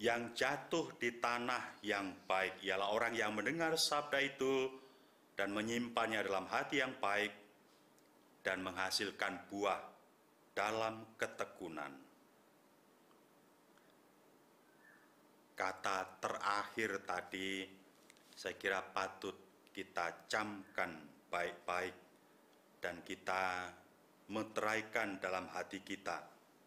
Yang jatuh di tanah yang baik ialah orang yang mendengar sabda itu dan menyimpannya dalam hati yang baik dan menghasilkan buah dalam ketekunan. Kata terakhir tadi saya kira patut kita camkan baik-baik dan kita meteraikan dalam hati kita.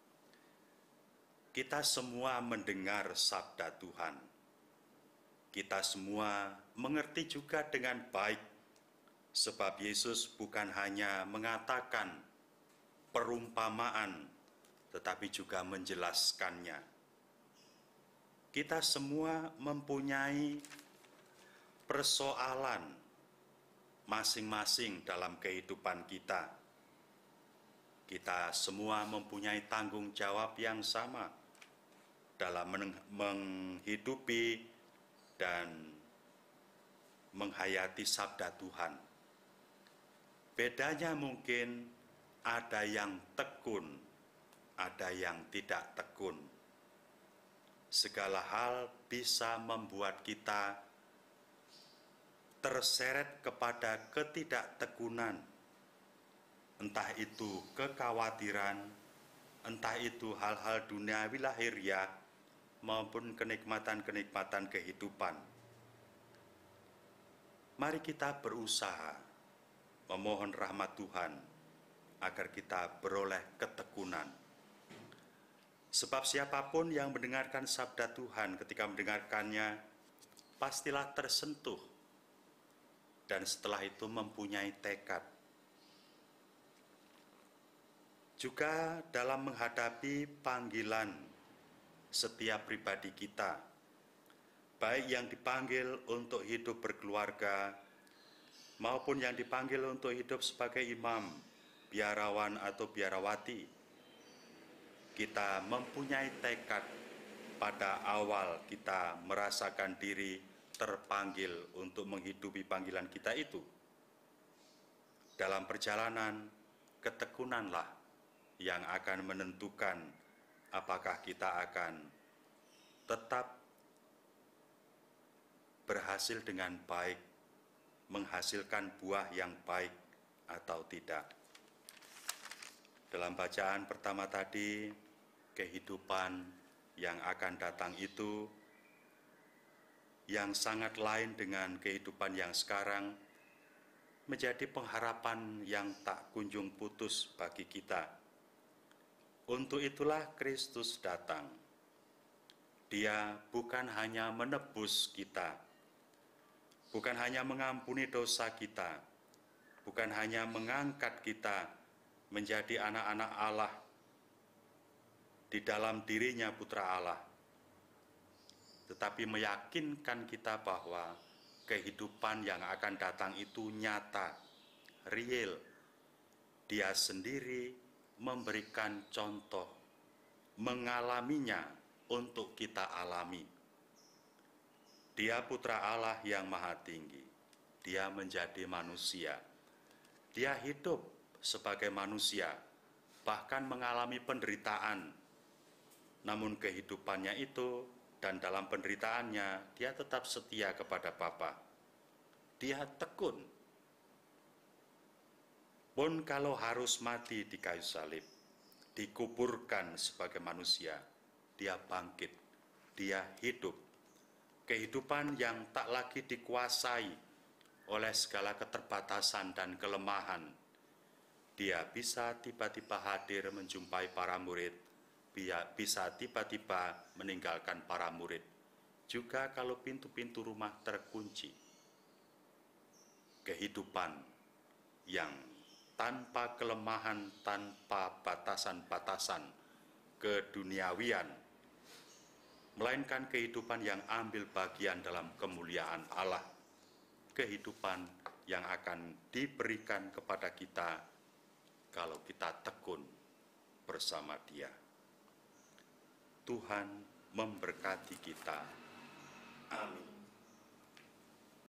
Kita semua mendengar sabda Tuhan. Kita semua mengerti juga dengan baik, sebab Yesus bukan hanya mengatakan perumpamaan, tetapi juga menjelaskannya. Kita semua mempunyai persoalan masing-masing dalam kehidupan kita. Kita semua mempunyai tanggung jawab yang sama dalam menghidupi dan menghayati sabda Tuhan. Bedanya mungkin ada yang tekun, ada yang tidak tekun. Segala hal bisa membuat kita terseret kepada ketidaktekunan, entah itu kekhawatiran, entah itu hal-hal duniawi lahiriah, maupun kenikmatan-kenikmatan kehidupan. Mari kita berusaha memohon rahmat Tuhan agar kita beroleh ketekunan. Sebab siapapun yang mendengarkan sabda Tuhan ketika mendengarkannya, pastilah tersentuh dan setelah itu mempunyai tekad. Juga dalam menghadapi panggilan setiap pribadi kita, baik yang dipanggil untuk hidup berkeluarga, maupun yang dipanggil untuk hidup sebagai imam, biarawan atau biarawati, kita mempunyai tekad pada awal kita merasakan diri terpanggil untuk menghidupi panggilan kita itu. Dalam perjalanan, ketekunanlah yang akan menentukan apakah kita akan tetap berhasil dengan baik, menghasilkan buah yang baik atau tidak. Dalam bacaan pertama tadi, kehidupan yang akan datang itu yang sangat lain dengan kehidupan yang sekarang menjadi pengharapan yang tak kunjung putus bagi kita. Untuk itulah Kristus datang. Dia bukan hanya menebus kita, bukan hanya mengampuni dosa kita, bukan hanya mengangkat kita menjadi anak-anak Allah di dalam dirinya putra Allah, tetapi meyakinkan kita bahwa kehidupan yang akan datang itu nyata, real. Dia sendiri memberikan contoh, mengalaminya untuk kita alami. Dia putra Allah yang maha tinggi. Dia menjadi manusia. Dia hidup sebagai manusia, bahkan mengalami penderitaan. Namun kehidupannya itu dan dalam penderitaannya, dia tetap setia kepada Bapa. Dia tekun. Pun kalau harus mati di kayu salib, dikuburkan sebagai manusia, dia bangkit, dia hidup. Kehidupan yang tak lagi dikuasai oleh segala keterbatasan dan kelemahan. Dia bisa tiba-tiba hadir menjumpai para murid, bisa tiba-tiba meninggalkan para murid, juga kalau pintu-pintu rumah terkunci. Kehidupan yang tanpa kelemahan, tanpa batasan-batasan keduniawian, melainkan kehidupan yang ambil bagian dalam kemuliaan Allah, kehidupan yang akan diberikan kepada kita kalau kita tekun bersama Dia. Tuhan memberkati kita. Amin.